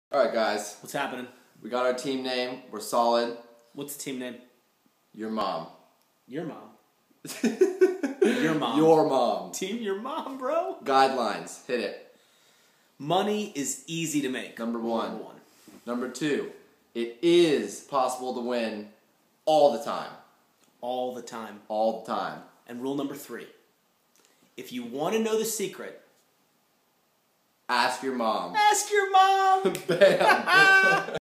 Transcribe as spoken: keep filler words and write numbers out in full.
Alright guys, What's happening? we got our team name, we're solid. What's the team name? Your mom. Your mom. Your mom. Your mom. Team your mom, bro. Guidelines, hit it. Money is easy to make. Number one. Number one. Number two, it is possible to win all the time. All the time. All the time. And rule number three. If you want to know the secret, ask your mom. ask your mom. Bam.